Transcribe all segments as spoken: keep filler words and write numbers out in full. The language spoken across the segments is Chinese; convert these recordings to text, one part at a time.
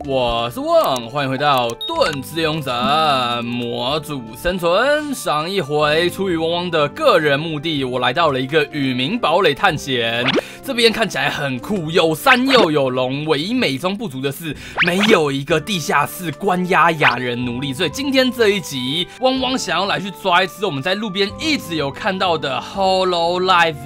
我是旺，欢迎回到盾之勇者模组生存。上一回出于汪汪的个人目的，我来到了一个雨鸣堡垒探险。这边看起来很酷，有山又有龙。唯一美中不足的是，没有一个地下室关押亚人奴隶。所以今天这一集，汪汪想要来去抓一只我们在路边一直有看到的 Hololive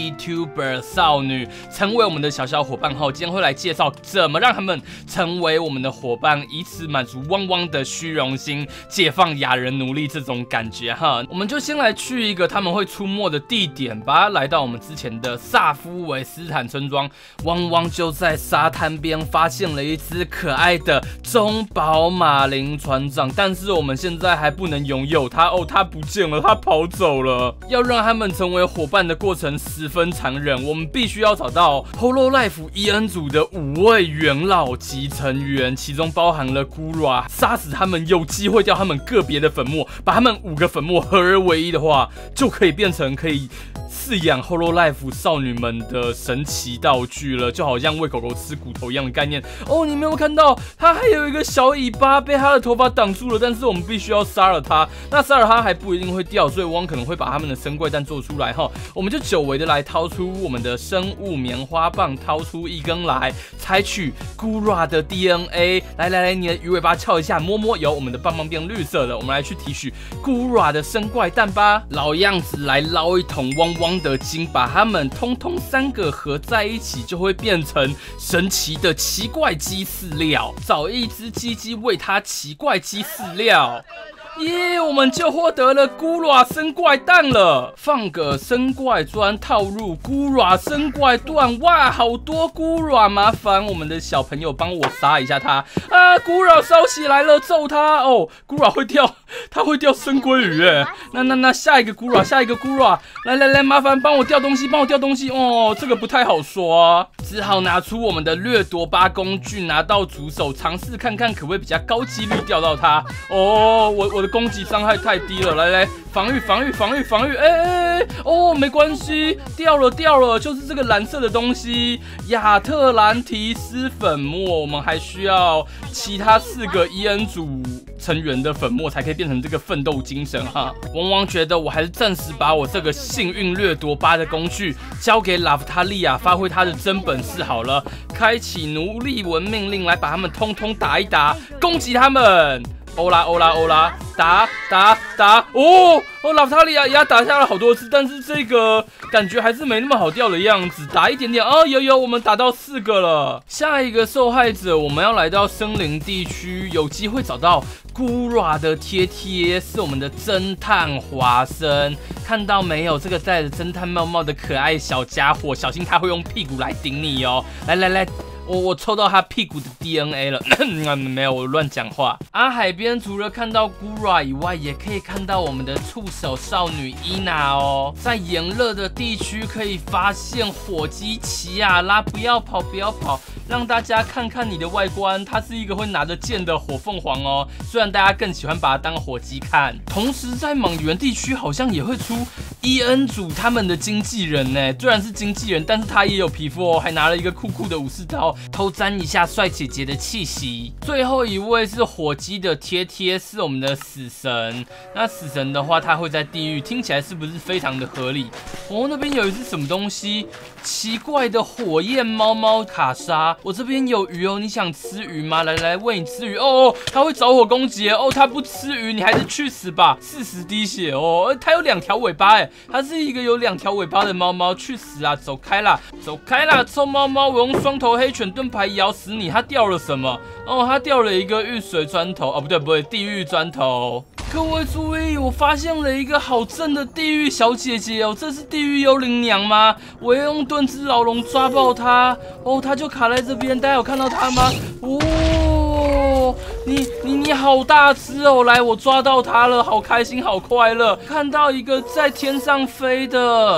VTuber 少女，成为我们的小小伙伴后，今天会来介绍怎么让他们成为我们的伙伴，以此满足汪汪的虚荣心，解放亚人奴隶这种感觉哈。我们就先来去一个他们会出没的地点吧，来到我们之前的萨夫维斯坦村庄。汪汪就在沙滩边发现了一只可爱的中宝马林船长，但是我们现在还不能拥有它哦，它不见了，它跑走了。要让他们成为伙伴的过程十分残忍，我们必须要找到 Hololive E N 组的五位元老级成员，其中包含了 Gura， 杀死他们，有机会掉他们个别的粉末，把他们五个粉末合而为一的话，就可以变成可以饲养 Hololive 少女们的神奇道具了，就好像喂狗狗吃骨头一样的概念哦。你没有看到它还有一个小尾巴被它的头发挡住了，但是我们必须要杀了它。那杀了它还不一定会掉，所以汪可能会把他们的生怪蛋做出来哈。我们就久违的来掏出我们的生物棉花棒，掏出一根来采取 Gura 的 D N A。来来来，你的鱼尾巴翘一下，摸摸，有我们的棒棒变绿色的。我们来去提取 Gura 的生怪蛋吧。老样子，来捞一桶汪汪的精，把它们通通三个合在一起，就会变成神奇的奇怪鸡饲料。找一只鸡鸡喂它奇怪鸡饲料。耶、yeah, 我们就获得了 Gura 生怪蛋了。放个生怪砖套入 Gura 生怪段，哇，好多 Gura， 麻烦我们的小朋友帮我杀一下它啊 ！Gura 烧起来了，揍它哦 ！Gura 会掉，它会掉生鲑鱼哎。那那那下一个 Gura， 下一个 Gura， 来来来，麻烦帮我掉东西，帮我掉东西哦。这个不太好刷，只好拿出我们的掠夺巴工具，拿到主手，尝试看看可不可以比较高几率钓到它。哦，我我的攻击伤害太低了，来来，防御防御防御防御，哎哎哎，哦，没关系，掉了掉了，就是这个蓝色的东西，亚特兰提斯粉末，我们还需要其他四个 E N 组成员的粉末才可以变成这个奋斗精神哈。汪汪觉得我还是暂时把我这个幸运掠夺巴的工具交给拉夫塔利亚，发挥他的真本事好了，开启奴隶文命令来把他们通通打一打，攻击他们。欧拉欧拉欧拉，打打打！哦哦，拉夫塔利亚也打下了好多次，但是这个感觉还是没那么好掉的样子。打一点点哦，有有，我们打到四个了。下一个受害者，我们要来到森林地区，有机会找到 Gura 的贴贴，是我们的侦探华生。看到没有？这个戴着侦探帽帽的可爱小家伙，小心他会用屁股来顶你哦！来来来。我我抽到他屁股的 D N A 了，没有，我乱讲话。啊，海边除了看到 Gura 以外，也可以看到我们的触手少女伊娜哦。在炎热的地区可以发现火鸡奇亚拉，不要跑，不要跑，让大家看看你的外观。它是一个会拿着剑的火凤凰哦，虽然大家更喜欢把它当火鸡看。同时在莽原地区好像也会出 E N 组他们的经纪人呢，虽然是经纪人，但是他也有皮肤哦，还拿了一个酷酷的武士刀。偷沾一下帅姐姐的气息。最后一位是火鸡的贴贴，是我们的死神。那死神的话，他会在地狱，听起来是不是非常的合理？哦，那边有一只什么东西？奇怪的火焰猫猫卡莎。我这边有鱼哦，你想吃鱼吗？来来，喂你吃鱼。哦哦，它会着火攻击哦，它不吃鱼，你还是去死吧！四十滴血哦，它有两条尾巴哎，它是一个有两条尾巴的猫猫，去死啊！走开啦，走开啦，臭猫猫！我用双头黑犬盾牌咬死你！它掉了什么？哦，它掉了一个玉髓砖头。哦，不对不对，地狱砖头。各位注意，我发现了一个好正的地狱小姐姐哦，这是地狱幽灵娘吗？我要用盾之牢笼抓爆她。哦，她就卡在这边，大家有看到她吗？哦，你你你好大只哦！来，我抓到她了，好开心，好快乐！看到一个在天上飞的。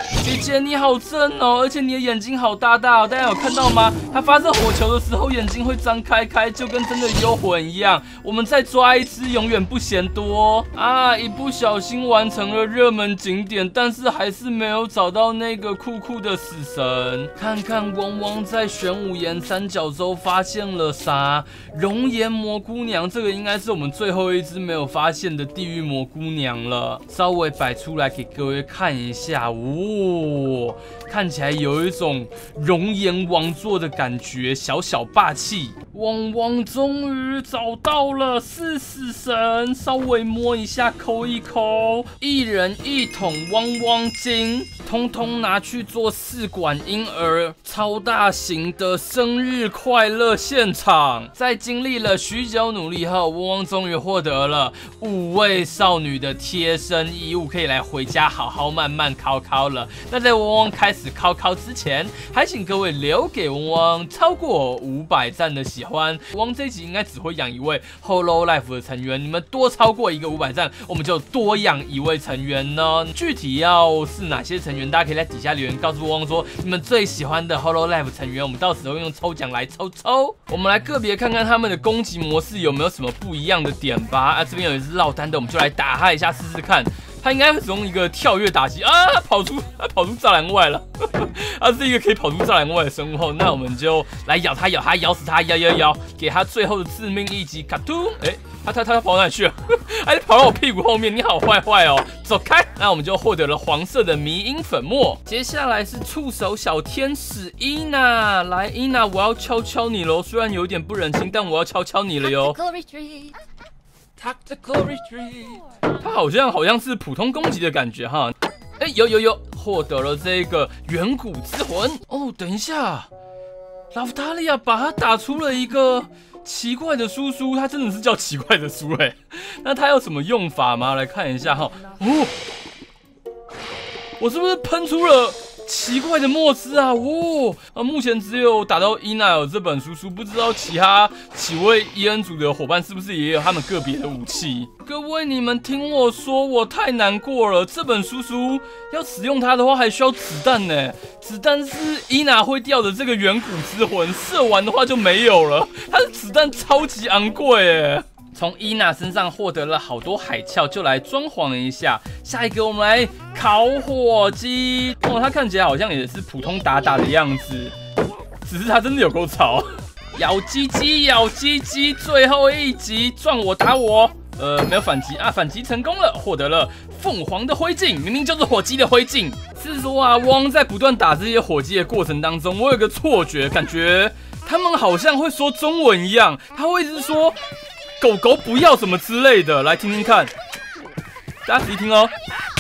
姐姐你好正哦，而且你的眼睛好大大哦，大家有看到吗？它发射火球的时候眼睛会张开开，就跟真的幽魂一样。我们再抓一只，永远不嫌多啊！一不小心完成了热门景点，但是还是没有找到那个酷酷的死神。看看汪汪在玄武岩三角洲发现了啥？熔岩蘑菇娘，这个应该是我们最后一只没有发现的地狱蘑菇娘了。稍微摆出来给各位看一下，哦，看起来有一种熔岩王座的感觉，小小霸气。汪汪终于找到了是死神，稍微摸一下，抠一抠，一人一桶汪汪精，通通拿去做试管婴儿超大型的生日快乐现场。在经历了许久努力后，汪汪终于获得了五位少女的贴身衣物，可以来回家好好慢慢烤烤了。那在汪汪开始烤烤之前，还请各位留给汪汪超过五百赞的喜欢。汪这一集应该只会养一位 Hololive 的成员，你们多超过一个五百赞，我们就多养一位成员呢。具体要是哪些成员，大家可以在底下留言告诉汪汪说你们最喜欢的 Hololive 成员，我们到时候用抽奖来抽抽。我们来个别看看他们的攻击模式有没有什么不一样的点吧。啊，这边有一只落单的，我们就来打他一下试试看。他应该会使用一个跳跃打击啊，跑出他跑出栅栏外了，他是一个可以跑出栅栏外的生物后，那我们就来咬他，咬他，咬死他，咬咬咬，给他最后的致命一击，卡突，哎，他他他跑哪里去了？哎，跑到我屁股后面，你好坏坏哦，走开！那我们就获得了黄色的迷因粉末。接下来是触手小天使伊娜，来，伊娜，我要敲敲你喽，虽然有点不忍心，但我要敲敲你了哟。Tactical retreat， 它好像好像是普通攻击的感觉哈。哎，有有有，获得了这个远古之魂哦。等一下，拉夫塔利亚把它打出了一个奇怪的叔叔，它真的是叫奇怪的叔哎。那它有什么用法吗？来看一下哈。哦，我是不是喷出了奇怪的墨汁啊？哦，啊，目前只有打到伊娜有这本叔叔，不知道其他几位伊恩组的伙伴是不是也有他们个别的武器？各位，你们听我说，我太难过了。这本叔叔要使用它的话，还需要子弹呢。子弹是伊娜会掉的这个远古之魂，射完的话就没有了。它的子弹超级昂贵哎。从伊娜身上获得了好多海鞘，就来装潢一下。下一个我们来烤火鸡哦，它看起来好像也是普通打打的样子，只是它真的有够吵。咬鸡鸡，咬鸡鸡，最后一击撞我打我，呃，没有反击啊，反击成功了，获得了凤凰的灰烬，明明就是火鸡的灰烬。是说啊，汪在不断打这些火鸡的过程当中，我有个错觉，感觉他们好像会说中文一样，他会一直说。狗狗不要什么之类的，来听听看，大家仔细听哦。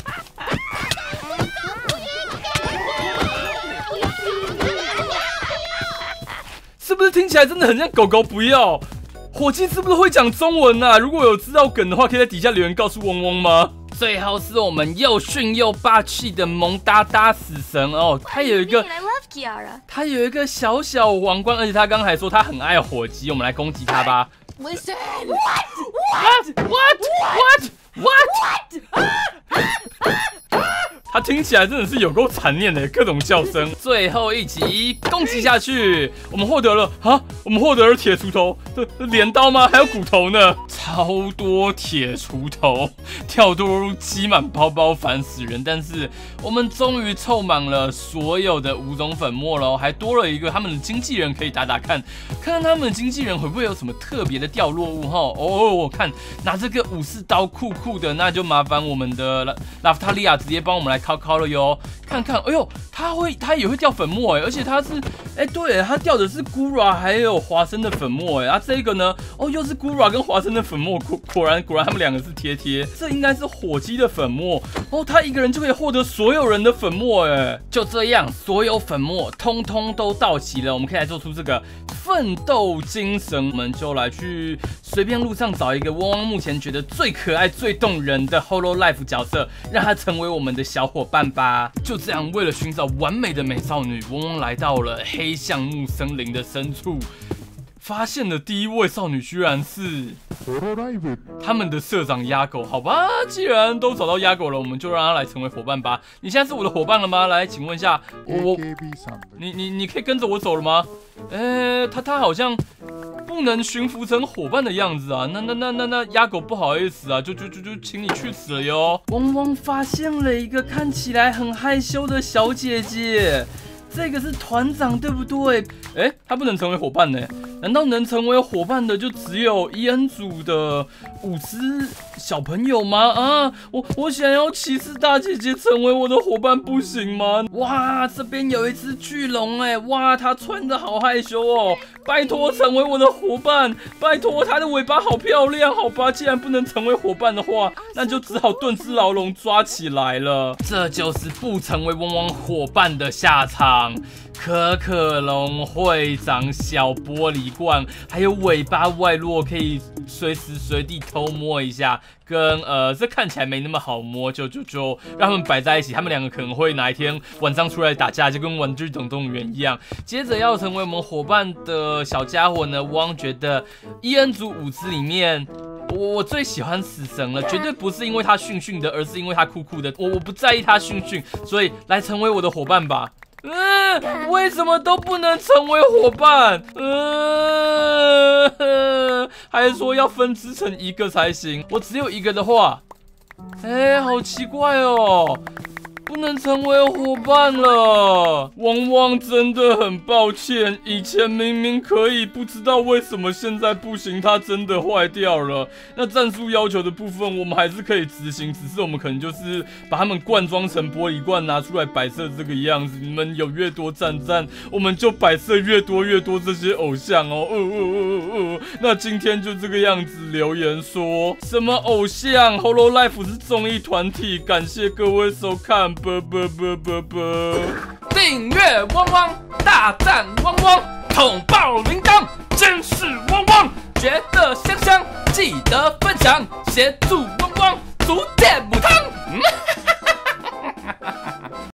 是不是听起来真的很像狗狗不要？火鸡是不是会讲中文啊？如果有知道梗的话，可以在底下留言告诉汪汪吗？最后是我们又逊又霸气的萌哒哒死神哦，他有一个，他有一个小小王冠，而且他刚才说他很爱火鸡，我们来攻击他吧。Listen. What? What? What? What? What? 他听起来真的是有够残念的，各种叫声。最后一击攻击下去，我们获得了啊，我们获得了铁锄头，这镰刀吗？还有骨头呢，超多铁锄头，跳多入积满包包，烦死人。但是我们终于凑满了所有的五种粉末了，还多了一个他们的经纪人可以打打看，看看他们的经纪人会不会有什么特别的掉落物哈。哦，我看拿这个武士刀酷酷的，那就麻烦我们的拉拉夫塔利亚直接帮我们来考考了哟。看看，哎呦，他会他也会掉粉末哎，而且他是哎对，他掉的是 Gura 还有华生的粉末哎，啊这个呢，哦又是 Gura 跟华生的粉末，果果然果然他们两个是贴贴，这应该是火鸡的粉末哦，他一个人就可以获得所有人的粉末哎，就这样，所有粉末通通都到齐了，我们可以来做出这个奋斗精神，我们就来去随便路上找一个汪汪目前觉得最可爱、最动人的 Hololive 角色，让他成为我们的小伙伴吧。就这样，为了寻找完美的美少女，汪汪来到了黑橡木森林的深处，发现的第一位少女居然是他们的社长鸭狗，好吧，既然都找到鸭狗了，我们就让他来成为伙伴吧。你现在是我的伙伴了吗？来，请问一下，我，你你你可以跟着我走了吗？呃，他他好像不能驯服成伙伴的样子啊。那那那那那鸭狗不好意思啊，就就就就请你去死了哟。汪汪发现了一个看起来很害羞的小姐姐。这个是团长对不对？哎，他不能成为伙伴呢？难道能成为伙伴的就只有伊恩组的伍兹小朋友吗？啊，我我想要骑士大姐姐成为我的伙伴，不行吗？哇，这边有一只巨龙哎，哇，它穿的好害羞哦，拜托成为我的伙伴，拜托，它的尾巴好漂亮，好吧，既然不能成为伙伴的话，那就只好盾之牢笼抓起来了。这就是不成为汪汪伙伴的下场。可可龙会长小玻璃罐，还有尾巴外露，可以随时随地偷摸一下。跟呃，这看起来没那么好摸，就就就让他们摆在一起。他们两个可能会哪一天晚上出来打架，就跟玩具总动员一样。接着要成为我们伙伴的小家伙呢，汪觉得伊恩族伍兹里面。我我最喜欢死神了，绝对不是因为他训训的，而是因为他酷酷的。我我不在意他训训，所以来成为我的伙伴吧。嗯，为什么都不能成为伙伴？嗯，还是说要分支成一个才行？我只有一个的话，哎，好奇怪哦。不能成为伙伴了，汪汪真的很抱歉，以前明明可以，不知道为什么现在不行，它真的坏掉了。那战术要求的部分我们还是可以执行，只是我们可能就是把它们灌装成玻璃罐拿出来摆设这个样子。你们有越多赞赞，我们就摆设越多越多这些偶像哦。呃呃呃呃，那今天就这个样子留言说什么偶像 Hololive 是综艺团体，感谢各位收看。啵啵啵啵啵！订阅汪汪，大赞汪汪，捅爆铃铛，监视汪汪，觉得香香，记得分享，协助汪汪，逐渐母汤。